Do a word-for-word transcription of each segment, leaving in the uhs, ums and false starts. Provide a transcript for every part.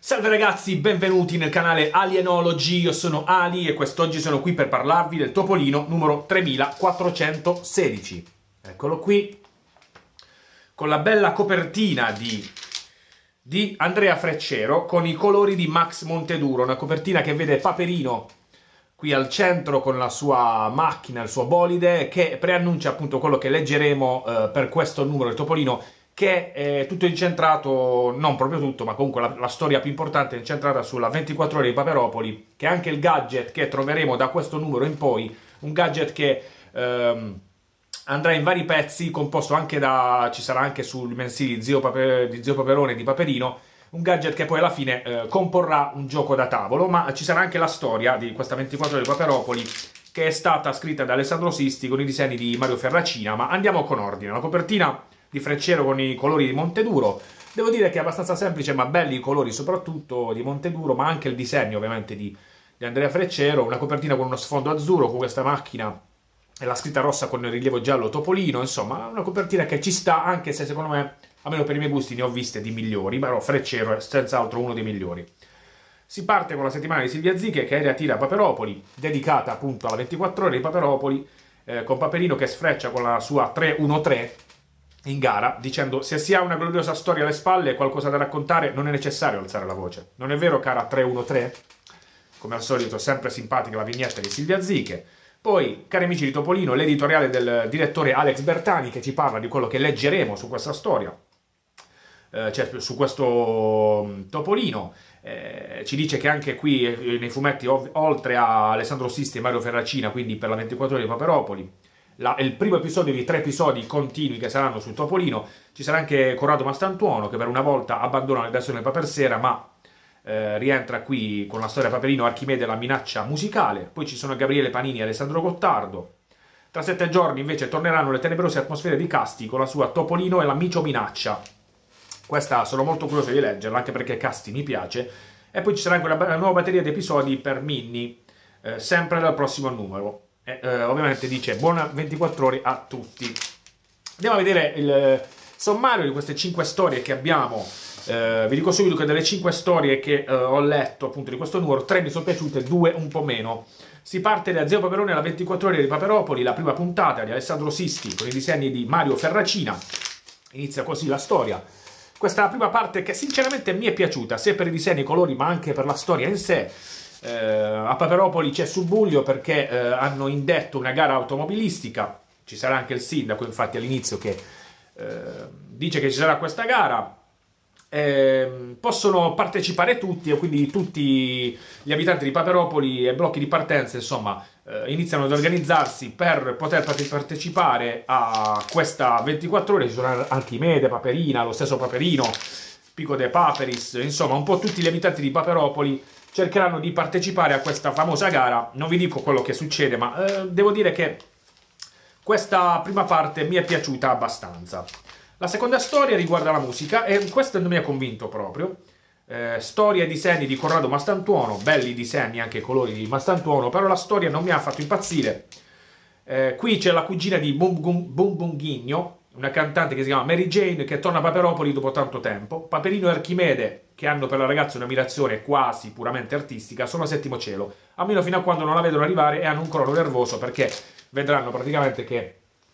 Salve ragazzi, benvenuti nel canale Alienology, io sono Ali e quest'oggi sono qui per parlarvi del Topolino numero tremilaquattrocentosedici. Eccolo qui, con la bella copertina di, di Andrea Freccero, con i colori di Max Monteduro, una copertina che vede Paperino qui al centro con la sua macchina, il suo bolide, che preannuncia appunto quello che leggeremo eh, per questo numero del Topolino, che è tutto incentrato, non proprio tutto, ma comunque la, la storia più importante è incentrata sulla ventiquattro ore di Paperopoli, che è anche il gadget che troveremo da questo numero in poi, un gadget che ehm, andrà in vari pezzi, composto anche da, ci sarà anche sui mensili di Zio, Pape, di Zio Paperone e di Paperino, un gadget che poi alla fine eh, comporrà un gioco da tavolo, ma ci sarà anche la storia di questa ventiquattro ore di Paperopoli, che è stata scritta da Alessandro Sisti con i disegni di Mario Ferracina, ma andiamo con ordine. La copertina di Freccero con i colori di Monteduro, devo dire che è abbastanza semplice, ma belli i colori soprattutto di Monteduro, ma anche il disegno ovviamente di, di Andrea Freccero, una copertina con uno sfondo azzurro, con questa macchina e la scritta rossa con il rilievo giallo Topolino, insomma una copertina che ci sta, anche se secondo me, almeno per i miei gusti, ne ho viste di migliori, però Freccero è senz'altro uno dei migliori. Si parte con la settimana di Silvia Ziche che ritira Paperopoli, dedicata appunto alla ventiquattro ore di Paperopoli, eh, con Paperino che sfreccia con la sua tre uno tre in gara, dicendo: se si ha una gloriosa storia alle spalle e qualcosa da raccontare, non è necessario alzare la voce. Non è vero, cara tre uno tre? Come al solito, sempre simpatica la vignetta di Silvia Ziche. Poi, cari amici di Topolino, l'editoriale del direttore Alex Bertani, che ci parla di quello che leggeremo su questa storia, eh, cioè su questo Topolino. Eh, ci dice che anche qui eh, nei fumetti, oltre a Alessandro Sisti e Mario Ferracina, quindi per la ventiquattro ore di Paperopoli, La, il primo episodio di tre episodi continui che saranno sul Topolino. Ci sarà anche Corrado Mastantuono, che per una volta abbandona la redazione del Papersera, ma eh, rientra qui con la storia Paperino, Archimede e la minaccia musicale. Poi ci sono Gabriele Panini e Alessandro Gottardo. Tra sette giorni invece torneranno le tenebrose atmosfere di Casti con la sua Topolino e la Micio minaccia. Questa sono molto curioso di leggerla, anche perché Casti mi piace. E poi ci sarà anche una, una nuova batteria di episodi per Minnie, eh, sempre dal prossimo numero. Eh, eh, ovviamente dice buona ventiquattro ore a tutti. Andiamo a vedere il sommario di queste cinque storie che abbiamo. Eh, vi dico subito che delle cinque storie che eh, ho letto appunto di questo numero, tre mi sono piaciute, due un po' meno. Si parte da Zio Paperone alla ventiquattro ore di Paperopoli, la prima puntata di Alessandro Sisti con i disegni di Mario Ferracina. Inizia così la storia. Questa è la prima parte che sinceramente mi è piaciuta, sia per i disegni e i colori ma anche per la storia in sé. Eh, a Paperopoli c'è subbuglio perché eh, hanno indetto una gara automobilistica. Ci sarà anche il sindaco infatti all'inizio che eh, dice che ci sarà questa gara. Eh, possono partecipare tutti e quindi tutti gli abitanti di Paperopoli e blocchi di partenza insomma eh, iniziano ad organizzarsi per poter partecipare a questa ventiquattro ore. Ci sono Archimede, Paperina, lo stesso Paperino, Pico de Paperis, insomma un po' tutti gli abitanti di Paperopoli cercheranno di partecipare a questa famosa gara. Non vi dico quello che succede, ma eh, devo dire che questa prima parte mi è piaciuta abbastanza. La seconda storia riguarda la musica e questa non mi ha convinto proprio. Eh, storia e disegni di Corrado Mastantuono, belli disegni, anche i colori di Mastantuono, però la storia non mi ha fatto impazzire. Eh, qui c'è la cugina di Bum Bum Bum Bunghigno, una cantante che si chiama Mary Jane, che torna a Paperopoli dopo tanto tempo. Paperino e Archimede, che hanno per la ragazza un'ammirazione quasi puramente artistica, sono a settimo cielo, almeno fino a quando non la vedono arrivare, e hanno un crollo nervoso perché vedranno praticamente che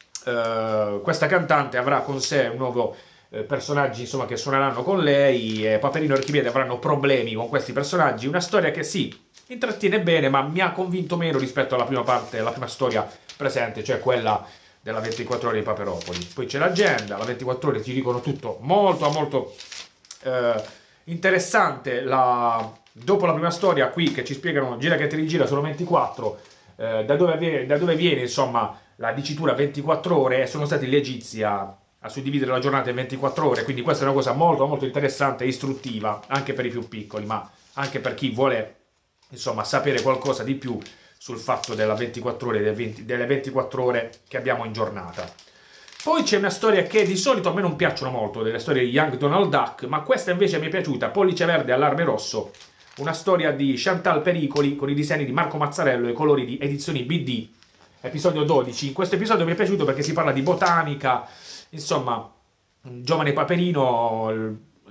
uh, questa cantante avrà con sé un nuovo uh, personaggi insomma, che suoneranno con lei, e Paperino e Archimede avranno problemi con questi personaggi. Una storia che sì, intrattiene bene, ma mi ha convinto meno rispetto alla prima parte, alla prima storia presente, cioè quella della ventiquattro ore di Paperopoli. Poi c'è l'agenda, la ventiquattro ore ci dicono tutto molto molto eh, interessante. La... dopo la prima storia qui che ci spiegano gira che ti rigira sono ventiquattro, eh, da, dove viene, da dove viene insomma la dicitura ventiquattro ore, e sono stati gli egizi a, a suddividere la giornata in ventiquattro ore, quindi questa è una cosa molto molto interessante e istruttiva anche per i più piccoli, ma anche per chi vuole insomma sapere qualcosa di più sul fatto della ventiquattro ore, delle, venti, delle ventiquattro ore che abbiamo in giornata. Poi c'è una storia che di solito a me non piacciono molto, delle storie di Young Donald Duck, ma questa invece mi è piaciuta, Pollice Verde Allarme Rosso, una storia di Chantal Pericoli con i disegni di Marco Mazzarello e i colori di Edizioni B D, episodio dodici. Questo episodio mi è piaciuto perché si parla di botanica, insomma, un giovane Paperino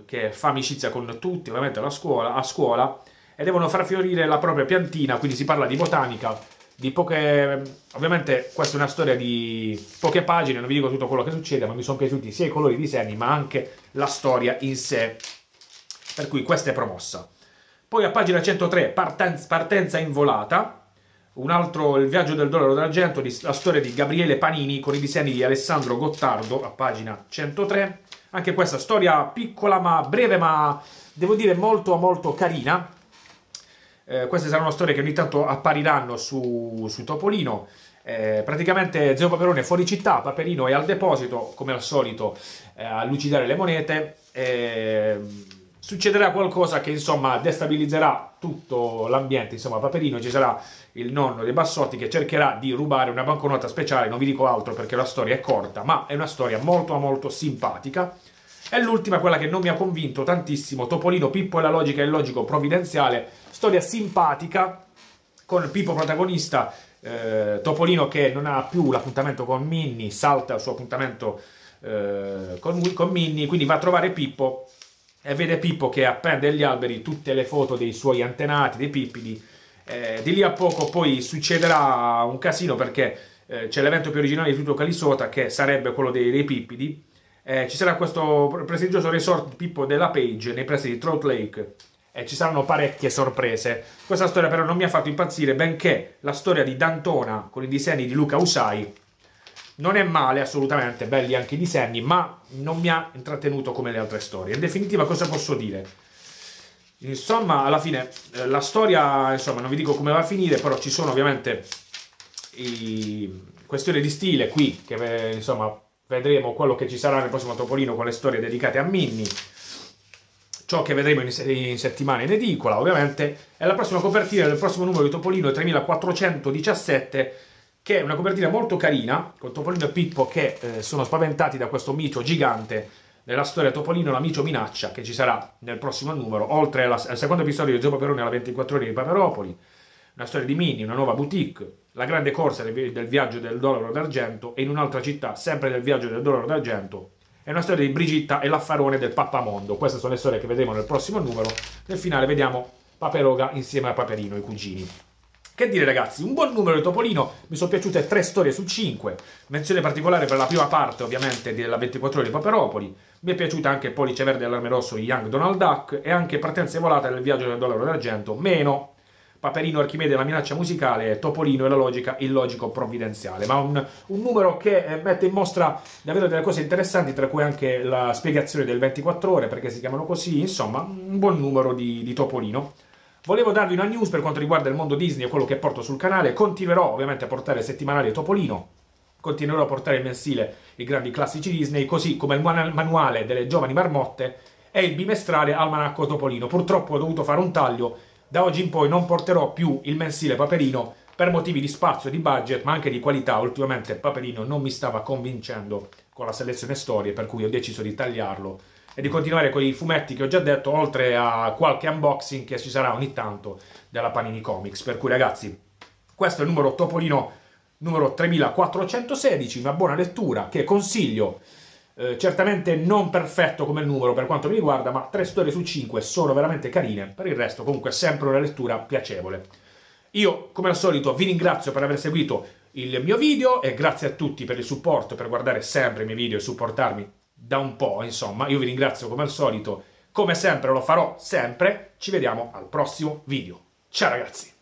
che fa amicizia con tutti, ovviamente alla scuola, a scuola, e devono far fiorire la propria piantina, quindi si parla di botanica, di poche... Ovviamente questa è una storia di poche pagine, non vi dico tutto quello che succede, ma mi sono piaciuti sia i colori, i disegni, ma anche la storia in sé, per cui questa è promossa. Poi a pagina centotré, partenza, partenza in volata, un altro, il viaggio del dollaro d'argento, la storia di Gabriele Panini con i disegni di Alessandro Gottardo a pagina centotré. Anche questa storia piccola ma breve, ma devo dire molto molto carina. Eh, queste saranno storie che ogni tanto appariranno su, su Topolino. Eh, praticamente Zio Paperone è fuori città, Paperino è al deposito, come al solito, eh, a lucidare le monete. Eh, succederà qualcosa che insomma destabilizzerà tutto l'ambiente, insomma Paperino, ci sarà il nonno dei Bassotti che cercherà di rubare una banconota speciale, non vi dico altro perché la storia è corta, ma è una storia molto molto simpatica. E l'ultima, quella che non mi ha convinto tantissimo, Topolino, Pippo e la logica e il logico provvidenziale, storia simpatica, con Pippo protagonista, eh, Topolino che non ha più l'appuntamento con Minnie, salta il suo appuntamento eh, con, con Minnie, quindi va a trovare Pippo, e vede Pippo che appende agli alberi tutte le foto dei suoi antenati, dei pippidi. Eh, di lì a poco poi succederà un casino perché eh, c'è l'evento più originale di tutto Calisota, che sarebbe quello dei, dei pippidi. Eh, ci sarà questo prestigioso resort di Pippo della Page nei pressi di Trout Lake e ci saranno parecchie sorprese. Questa storia però non mi ha fatto impazzire, benché la storia di D'Antona con i disegni di Luca Usai non è male assolutamente, belli anche i disegni, ma non mi ha intrattenuto come le altre storie. In definitiva, cosa posso dire? Insomma, alla fine eh, la storia, insomma, non vi dico come va a finire, però ci sono ovviamente i... questioni di stile qui, che eh, insomma vedremo quello che ci sarà nel prossimo Topolino con le storie dedicate a Minnie, ciò che vedremo in, in settimana in edicola, ovviamente, e la prossima copertina del prossimo numero di Topolino è tremilaquattrocentodiciassette, che è una copertina molto carina, con Topolino e Pippo che eh, sono spaventati da questo micio gigante nella storia Topolino, la micio minaccia, che ci sarà nel prossimo numero, oltre alla, al secondo episodio di Zio Paperone alla ventiquattro ore di Paperopoli, una storia di Minnie, una nuova boutique, la grande corsa del, del viaggio del dollaro d'argento, e in un'altra città, sempre del viaggio del dollaro d'argento, è una storia di Brigitta e l'affarone del Pappamondo. Queste sono le storie che vedremo nel prossimo numero. Nel finale vediamo Paperoga insieme a Paperino, i cugini. Che dire ragazzi, un buon numero di Topolino, mi sono piaciute tre storie su cinque, menzione particolare per la prima parte ovviamente della ventiquattro ore di Paperopoli, mi è piaciuta anche Pollice Verde e Allarme Rosso di Young Donald Duck, e anche Partenza in volata del viaggio del dollaro d'argento, meno Paperino, Archimede e la minaccia musicale, Topolino e la logica, il logico provvidenziale. Ma un, un numero che eh, mette in mostra davvero delle cose interessanti, tra cui anche la spiegazione del ventiquattro ore, perché si chiamano così, insomma, un buon numero di, di Topolino. Volevo darvi una news per quanto riguarda il mondo Disney e quello che porto sul canale. Continuerò ovviamente a portare il settimanale Topolino, continuerò a portare il mensile i grandi classici Disney, così come il manuale delle giovani marmotte e il bimestrale Almanacco Topolino. Purtroppo ho dovuto fare un taglio, da oggi in poi non porterò più il mensile Paperino per motivi di spazio e di budget, ma anche di qualità. Ultimamente Paperino non mi stava convincendo con la selezione storie, per cui ho deciso di tagliarlo e di continuare con i fumetti che ho già detto, oltre a qualche unboxing che ci sarà ogni tanto della Panini Comics. Per cui ragazzi, questo è il numero Topolino numero tremilaquattrocentosedici, una buona lettura che consiglio, eh, certamente non perfetto come numero per quanto mi riguarda, ma tre storie su cinque sono veramente carine. Per il resto comunque sempre una lettura piacevole. Io come al solito vi ringrazio per aver seguito il mio video e grazie a tutti per il supporto, per guardare sempre i miei video e supportarmi da un po', insomma. Io vi ringrazio come al solito, come sempre lo farò sempre. Ci vediamo al prossimo video. Ciao ragazzi!